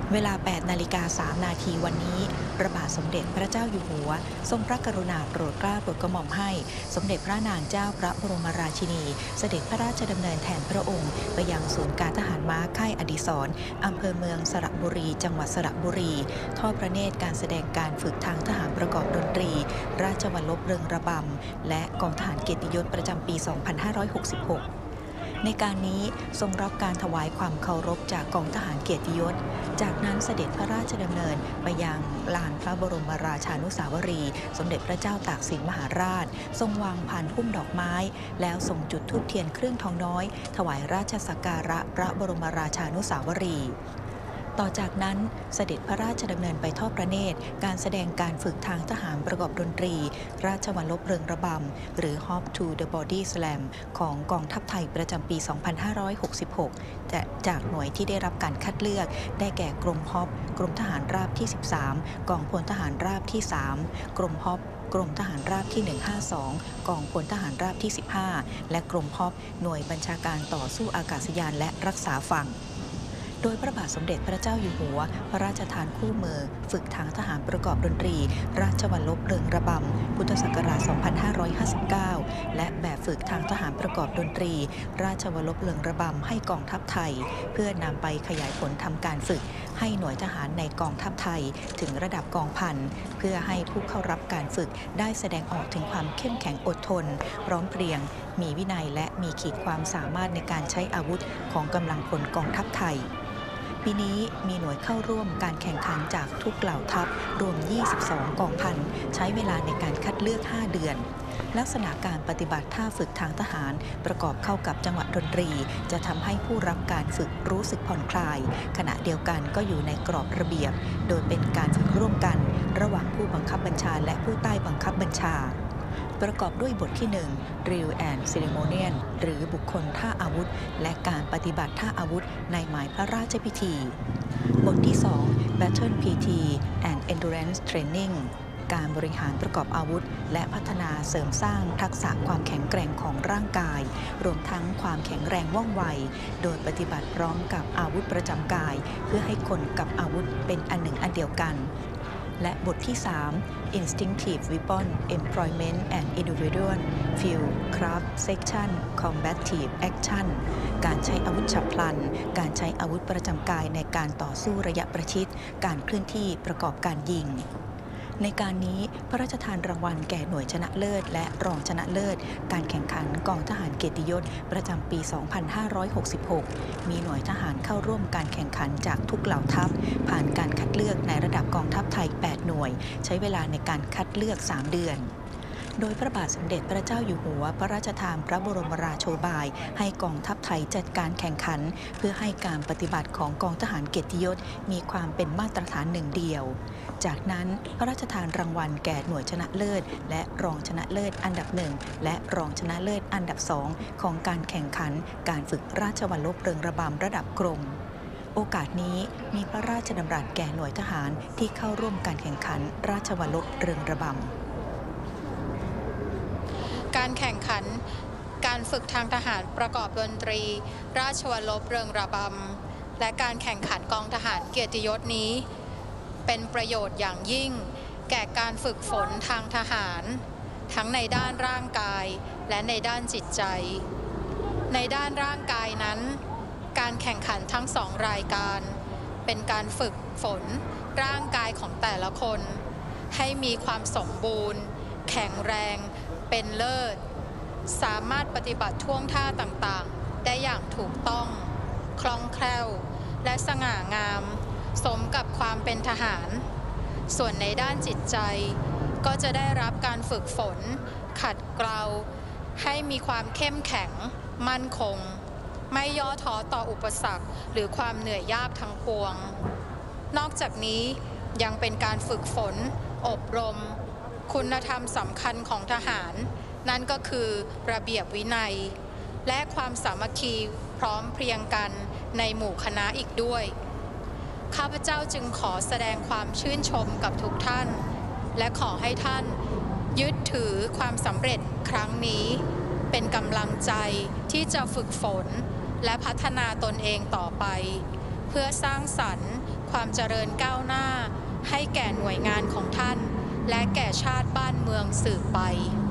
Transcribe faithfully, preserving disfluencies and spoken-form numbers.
เวลา แปด นาฬิกา สาม นาทีวันนี้พระบาทสมเด็จพระเจ้าอยู่หัวทรงพระกรุณาโปรดเกล้าโปรดกระหม่อมให้สมเด็จพระนางเจ้าพระบรมราชินีเสด็จพระราชดำเนินแทนพระองค์ไปยังศูนย์การทหารม้าค่ายอดิศรอำเภอเมืองสระบุรีจังหวัดสระบุรีทอดพระเนตรการแสดงการฝึกทางทหารประกอบดนตรีราชวัลลบเริงระบำและกองทหารเกียรติยศประจำปี สองพันห้าร้อยหกสิบหกในการนี้ทรงรับการถวายความเคารพจากกองทหารเกียรติยศจากนั้นเสด็จพระราชดำเนินไปยังลานพระบรมราชานุสาวรีย์สมเด็จพระเจ้าตากสินมหาราชทรงวางพานพุ่มดอกไม้แล้วส่งจุดธูปเทียนเครื่องทองน้อยถวายราชสักการะพระบรมราชานุสาวรีย์ต่อจากนั้นเสด็จพระราชดำเนินไปทอดพระเนตรการแสดงการฝึกทางทหารประกอบดนตรีราชวัลลบเริงระบำหรือ Hop to the Body Slam ของกองทัพไทยประจำปี สองพันห้าร้อยหกสิบหกแต่จากหน่วยที่ได้รับการคัดเลือกได้แก่กรมฮอปกรมทหารราบที่ สิบสาม กองพลทหารราบที่ สาม กรมฮอปกรมทหารราบที่ หนึ่งห้าสอง กองพลทหารราบที่ สิบห้า และกรมฮอปหน่วยบัญชาการต่อสู้อากาศยานและรักษาฝั่งโดยพระบาทสมเด็จพระเจ้าอยู่หัวพระราชทานคู่มือฝึกทางทหารประกอบดนตรีราชวัลลบเริงระบำพุทธศักราช สองพันห้าร้อยห้าสิบเก้า และแบบฝึกทางทหารประกอบดนตรีราชวัลลบเริงระบำให้กองทัพไทยเพื่อนำไปขยายผลทำการฝึกให้หน่วยทหารในกองทัพไทยถึงระดับกองพันเพื่อให้ผู้เข้ารับการฝึกได้แสดงออกถึงความเข้มแข็งอดทนพร้อมเพรียงมีวินัยและมีขีดความสามารถในการใช้อาวุธของกำลังพลกองทัพไทยปีนี้มีหน่วยเข้าร่วมการแข่งขันจากทุกเหล่าทัพรวม ยี่สิบสอง กองพันใช้เวลาในการคัดเลือก ห้า เดือนลักษณะการปฏิบัติท่าฝึกทางทหารประกอบเข้ากับจังหวะดนตรีจะทำให้ผู้รับการฝึกรู้สึกผ่อนคลายขณะเดียวกันก็อยู่ในกรอบระเบียบโดยเป็นการฝึกร่วมกันระหว่างผู้บังคับบัญชาและผู้ใต้บังคับบัญชาประกอบด้วยบทที่ หนึ่ง Drill and Ceremonial หรือบุคคลท่าอาวุธและการปฏิบัติท่าอาวุธในหมายพระราชพิธีบทที่ สอง Battle พี ที and Endurance Training การบริหารประกอบอาวุธและพัฒนาเสริมสร้างทักษะความแข็งแกร่งของร่างกายรวมทั้งความแข็งแรงว่องไวโดยปฏิบัติพร้อมกับอาวุธประจำกายเพื่อให้คนกับอาวุธเป็นอันหนึ่งอันเดียวกันและบทที่ สาม Instinctive Weapon Employment and Individual Field Craft Section Combative Action การใช้อาวุธฉับพลันการใช้อาวุธประจำกายในการต่อสู้ระยะประชิดการเคลื่อนที่ประกอบการยิงในการนี้พระราชทานรางวัลแก่หน่วยชนะเลิศและรองชนะเลิศการแข่งขันกองทหารเกียรติยศประจำปี สองพันห้าร้อยหกสิบหก มีหน่วยทหารเข้าร่วมการแข่งขันจากทุกเหล่าทัพผ่านการคัดเลือกในระดับกองทัพไทย แปด หน่วยใช้เวลาในการคัดเลือก สาม เดือนโดยพระบาทสมเด็จพระเจ้าอยู่หัวพระราชทานพระบรมราโชบายให้กองทัพไทยจัดการแข่งขันเพื่อให้การปฏิบัติของกองทหารเกียรติยศมีความเป็นมาตรฐานหนึ่งเดียวจากนั้นพระราชทานรางวัลแก่หน่วยชนะเลิศและรองชนะเลิศอันดับหนึ่งและรองชนะเลิศอันดับสองของการแข่งขันการฝึกราชวัลลบเริงระบำระดับกรมโอกาสนี้มีพระราชดำรัสแก่หน่วยทหารที่เข้าร่วมการแข่งขันราชวัลลบเริงระบำการแข่งขันการฝึกทางทหารประกอบดนตรีราชวัลลบเริงระบำและการแข่งขันกองทหารเกียรติยศนี้เป็นประโยชน์อย่างยิ่งแก่การฝึกฝนทางทหารทั้งในด้านร่างกายและในด้านจิตใจในด้านร่างกายนั้นการแข่งขันทั้งสองรายการเป็นการฝึกฝนร่างกายของแต่ละคนให้มีความสมบูรณ์แข็งแรงเป็นเลิศสามารถปฏิบัติท่วงท่าต่างๆได้อย่างถูกต้องคล่องแคล่วและสง่างามสมกับความเป็นทหารส่วนในด้านจิตใจก็จะได้รับการฝึกฝนขัดเกลาให้มีความเข้มแข็งมั่นคงไม่ย่อท้อต่ออุปสรรคหรือความเหนื่อยยากทั้งปวงนอกจากนี้ยังเป็นการฝึกฝนอบรมคุณธรรมสำคัญของทหารนั่นก็คือระเบียบวินัยและความสามัคคีพร้อมเพรียงกันในหมู่คณะอีกด้วยข้าพเจ้าจึงขอแสดงความชื่นชมกับทุกท่านและขอให้ท่านยึดถือความสำเร็จครั้งนี้เป็นกำลังใจที่จะฝึกฝนและพัฒนาตนเองต่อไปเพื่อพื่อสร้างสรรค์ความเจริญก้าวหน้าให้แก่หน่วยงานของท่านและแก่ชาติบ้านเมืองสืบไป